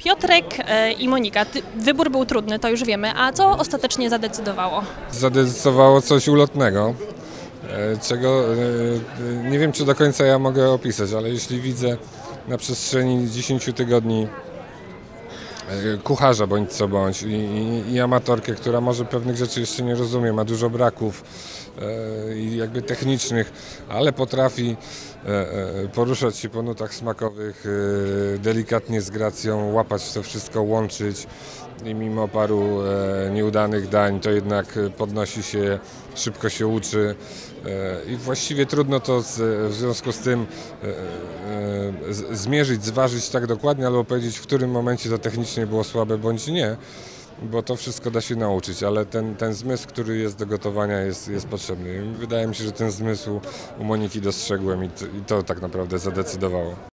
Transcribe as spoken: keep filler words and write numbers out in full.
Piotrek e, i Monika. Ty, wybór był trudny, to już wiemy. A co ostatecznie zadecydowało? Zadecydowało coś ulotnego, e, czego e, nie wiem, czy do końca ja mogę opisać, ale jeśli widzę na przestrzeni dziesięciu tygodni e, kucharza bądź co bądź i, i, i amatorkę, która może pewnych rzeczy jeszcze nie rozumie, ma dużo braków e, i jakby technicznych, ale potrafi e, e, poruszać się po nutach smakowych, e, delikatnie z gracją, łapać to wszystko, łączyć i mimo paru e, nieudanych dań to jednak podnosi się, szybko się uczy e, i właściwie trudno to z, w związku z tym e, e, z, zmierzyć, zważyć tak dokładnie albo powiedzieć, w którym momencie to technicznie było słabe bądź nie, bo to wszystko da się nauczyć, ale ten, ten zmysł, który jest do gotowania, jest, jest potrzebny. I wydaje mi się, że ten zmysł u Moniki dostrzegłem i to, i to tak naprawdę zadecydowało.